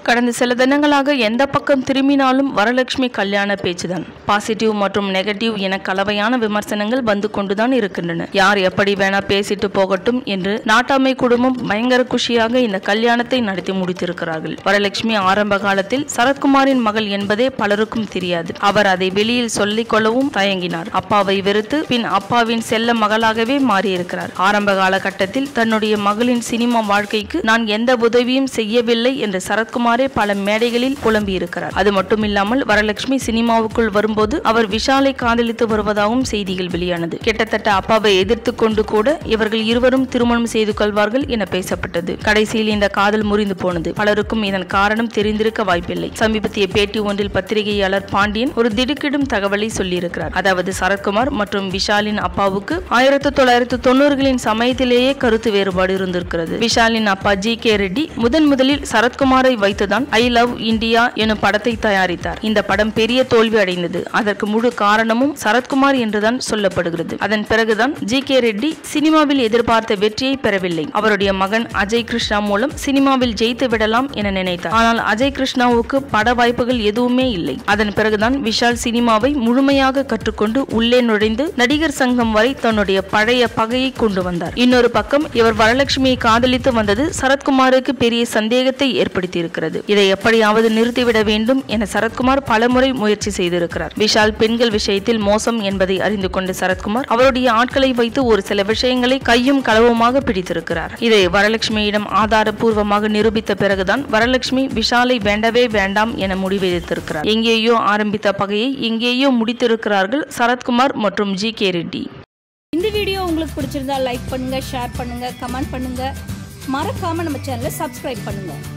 கடந்த சில தினங்களாக எந்த பக்கம் திரும்பினாலும் வரலட்சுமி கல்யாண பேச்சுதான். பாசிட்டிவ் மற்றும் நெகட்டிவ் என கலவையான விமர்சனங்கள் வந்து கொண்டுதான் இருக்கின்றன. யார் எப்படி வேணா பேசிட்டு போகட்டும் என்று நாட்டாமை குடும்பம் பயங்கர குஷியாக இந்த கல்யாணத்தை நடத்தி முடித்திருக்கிறார்கள். வரலட்சுமி ஆரம்ப காலத்தில் சரத்குமாரின் மகள் என்பதே பலருக்கும் தெரியாது. அவர் அதை வெளியில் சொல்லிக் கொள்ளவும் தயங்கினார். அப்பாவை வெறுத்து பின் அப்பாவின் செல்ல மகளாகவே மாறியிருக்கிறார். ஆரம்ப காலகட்டத்தில் தன்னுடைய மகளின் சினிமா வாழ்க்கைக்கு நான் எந்த உதவியும் செய்யவில்லை என்று சரத்குமாரே பல மேடைகளில் புலம்பி இருக்கிறார். அது மட்டுமில்லாமல் வரலட்சுமி சினிமாவுக்குள் வரும்போது அவர் விஷாலை காதலித்து வருவதாகவும் செய்திகள் வெளியானது. கிட்டத்தட்ட அப்பாவை எதிர்த்து கொண்டு கூட இவர்கள் இருவரும் திருமணம் செய்து கொள்வார்கள் என பேசப்பட்டது. கடைசியில் இந்த காதல் முறிந்து போனது. பலருக்கும் இதன் காரணம் தெரிந்திருக்க வாய்ப்பில்லை. சமீபத்திய பேட்டி ஒன்றில் பத்திரிகையாளர் பாண்டியன் ஒரு திடுக்கிடும் தகவலை சொல்லியிருக்கிறார். அதாவது சரத்குமார் மற்றும் விஷாலின் அப்பாவுக்கு 1990களின் சமயத்திலேயே கருத்து வேறுபாடு இருந்திருக்கிறது. விஷாலின் அப்பா ஜி.கே. ரெட்டி முதலில் சரத்குமாரை வைத்துதான் ஐ லவ் இந்தியா எனும் படத்தை தயாரித்தார். இந்த படம் பெரிய தோல்வி அடைந்தது. அதற்கு முழு காரணமும் சரத்குமார் என்றுதான் சொல்லப்படுகிறது. அதன் பிறகுதான் ஜி.கே. ரெட்டி சினிமாவில் எதிர்பார்த்த வெற்றியை பெறவில்லை. அவருடைய மகன் அஜய் கிருஷ்ணா மூலம் சினிமாவில் ஜெயித்து விடலாம் என நினைத்தார். ஆனால் அஜய் கிருஷ்ணாவுக்கு பட வாய்ப்புகள் எதுவுமே இல்லை. அதன் பிறகுதான் விஷால் சினிமாவை முழுமையாக கற்றுக்கொண்டு உள்ளே நுழைந்து நடிகர் சங்கம் வரை தன்னுடைய பழைய பகையை கொண்டு வந்தார். இன்னொரு பக்கம் இவர் வரலட்சுமியை காதலித்து வந்தது சரத்குமாருக்கு பெரிய சந்தேகத்தை ஏற்படுத்தியிருக்கிறது. இதை எப்படியாவது நிறுத்திவிட வேண்டும் என சரத்குமார் பலமுறை முயற்சி செய்திருக்கிறார். விஷால் பெண்கள் விஷயத்தில் மோசம் என்பதை அறிந்து கொண்ட சரத்குமார் அவருடைய ஆட்களை வைத்து ஒரு சில விஷயங்களை கையும் களவுமாக பிடித்திருக்கிறார். இதை வரலட்சுமியிடம் ஆதாரபூர்வமாக நிரூபித்த பிறகுதான் வரலட்சுமி விஷாலை வேண்டவே வேண்டாம் என முடிவெடுத்திருக்கிறார். எங்கேயோ ஆரம்பித்த பகையை எங்கேயோ முடித்திருக்கிறார்கள் சரத்குமார் மற்றும் ஜி.கே. ரெட்டி. இந்த வீடியோ உங்களுக்கு பிடிச்சிருந்தா லைக் பண்ணுங்க, ஷேர் பண்ணுங்க, கமெண்ட் பண்ணுங்க. மறக்காம நம்ம சேனலை சப்ஸ்கிரைப் பண்ணுங்க.